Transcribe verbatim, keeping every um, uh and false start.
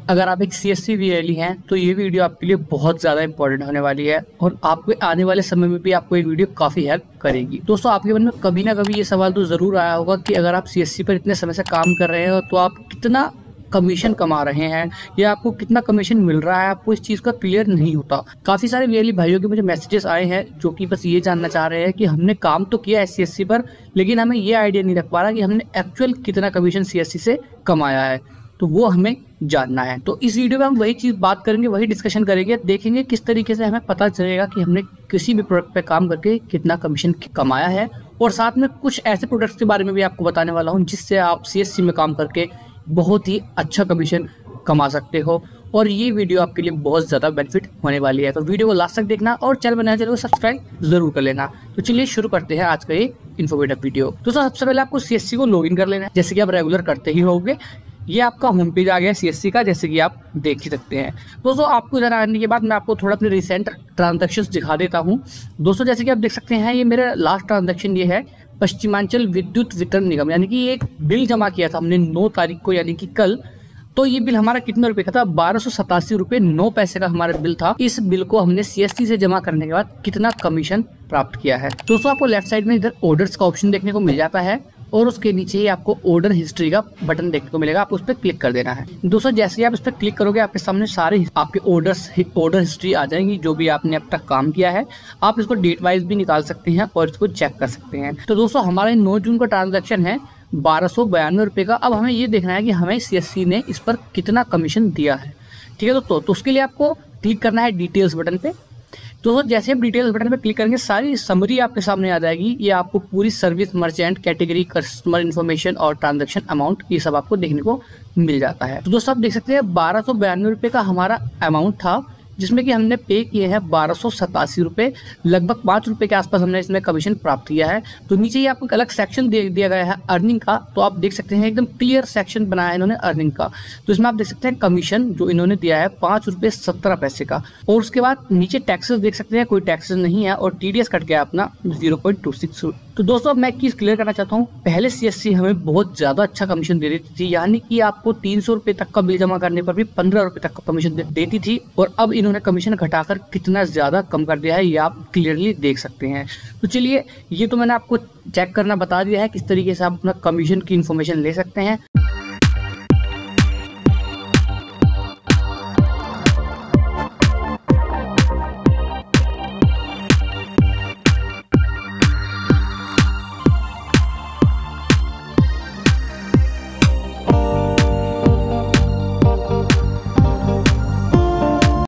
अगर आप एक सीएससी वीएलई हैं तो ये वीडियो आपके लिए बहुत ज़्यादा इंपॉर्टेंट होने वाली है और आपके आने वाले समय में भी आपको ये वीडियो काफ़ी हेल्प करेगी। दोस्तों, आपके मन में कभी ना कभी ये सवाल तो ज़रूर आया होगा कि अगर आप सीएससी पर इतने समय से काम कर रहे हो तो आप कितना कमीशन कमा रहे हैं या आपको कितना कमीशन मिल रहा है, आपको इस चीज़ का क्लियर नहीं होता। काफ़ी सारे वीएलई भाइयों के मुझे मैसेजेस आए हैं जो कि बस ये जानना चाह रहे हैं कि हमने काम तो किया है सीएससी पर, लेकिन हमें ये आइडिया नहीं रख पा रहा कि हमने एक्चुअल कितना कमीशन सीएससी से कमाया है, तो वो हमें जानना है। तो इस वीडियो में हम वही चीज़ बात करेंगे, वही डिस्कशन करेंगे, देखेंगे किस तरीके से हमें पता चलेगा कि हमने किसी भी प्रोडक्ट पे काम करके कितना कमीशन कमाया है, और साथ में कुछ ऐसे प्रोडक्ट्स के बारे में भी आपको बताने वाला हूँ जिससे आप सीएससी में काम करके बहुत ही अच्छा कमीशन कमा सकते हो। और ये वीडियो आपके लिए बहुत ज़्यादा बेनिफिट होने वाली है, तो वीडियो को लास्ट तक देखना और चैनल बनाए चैनल को सब्सक्राइब जरूर कर लेना। तो चलिए शुरू करते हैं आज का ये इन्फॉर्मेटिव वीडियो। दोस्तों, सबसे पहले आपको सीएससी को लॉगिन कर लेना है, जैसे कि आप रेगुलर करते ही होंगे। ये आपका होम पेज आ गया सीएससी का, जैसे कि आप देख ही सकते हैं। दोस्तों, आपको इधर आने के बाद मैं आपको थोड़ा अपने रिसेंट ट्रांजैक्शंस दिखा देता हूँ। दोस्तों, जैसे कि आप देख सकते हैं, ये मेरा लास्ट ट्रांजैक्शन ये है पश्चिमांचल विद्युत वितरण निगम, यानी कि एक बिल जमा किया था हमने नौ तारीख को, यानी कि कल। तो ये बिल हमारा कितने रुपए का था? बारह सौ सतासी रुपये नौ पैसे का हमारा बिल था। इस बिल को हमने सीएससी से जमा करने के बाद कितना कमीशन प्राप्त किया है। दोस्तों, आपको लेफ्ट साइड में इधर ऑर्डर्स का ऑप्शन देखने को मिल जाता है और उसके नीचे ही आपको ऑर्डर हिस्ट्री का बटन देखने को मिलेगा, आप उस पर क्लिक कर देना है। दोस्तों, जैसे ही आप इस पर क्लिक करोगे आपके सामने सारे आपके ऑर्डर्स ऑर्डर हिस्ट्री आ जाएंगी, जो भी आपने अब तक काम किया है। आप इसको डेट वाइज भी निकाल सकते हैं और इसको चेक कर सकते हैं। तो दोस्तों, हमारा नौ जून का ट्रांजैक्शन है बारह सौ बयानवे रुपये का। अब हमें ये देखना है कि हमें सीएससी ने इस पर कितना कमीशन दिया है। ठीक है दोस्तों, तो उसके लिए आपको क्लिक करना है डिटेल्स बटन पे। दोस्तों, जैसे आप डिटेल्स बटन पे क्लिक करेंगे सारी समरी आपके सामने आ जाएगी। ये आपको पूरी service, merchant, category, customer information और ट्रांजैक्शन अमाउंट, ये सब आपको देखने को मिल जाता है। तो दोस्तों, आप देख सकते हैं बारह सौ बयानवे रुपये का हमारा अमाउंट था, जिसमें कि हमने पे किए हैं बारह सौ सतासी रुपये, लगभग पाँच रुपये के आसपास हमने इसमें कमीशन प्राप्त किया है। तो नीचे ही आपको एक अलग सेक्शन दे दिया गया है अर्निंग का, तो आप देख सकते हैं एकदम क्लियर सेक्शन बनाया है इन्होंने अर्निंग का। तो इसमें आप देख सकते हैं कमीशन जो इन्होंने दिया है पाँच रुपये सत्रह पैसे का, और उसके बाद नीचे टैक्सेस देख सकते हैं, कोई टैक्सेस नहीं है, और टीडीएस कट गया अपना जीरो पॉइंट टू सिक्स। तो दोस्तों, अब मैं एक चीज़ क्लियर करना चाहता हूँ, पहले सीएससी हमें बहुत ज़्यादा अच्छा कमीशन दे देती थी, यानी कि आपको तीन सौ रुपये तक का बिल जमा करने पर भी पंद्रह रुपये तक का कमीशन दे, देती थी, और अब इन्होंने कमीशन घटाकर कितना ज़्यादा कम कर दिया है ये आप क्लियरली देख सकते हैं। तो चलिए, ये तो मैंने आपको चेक करना बता दिया है किस तरीके से आप अपना कमीशन की इन्फॉर्मेशन ले सकते हैं।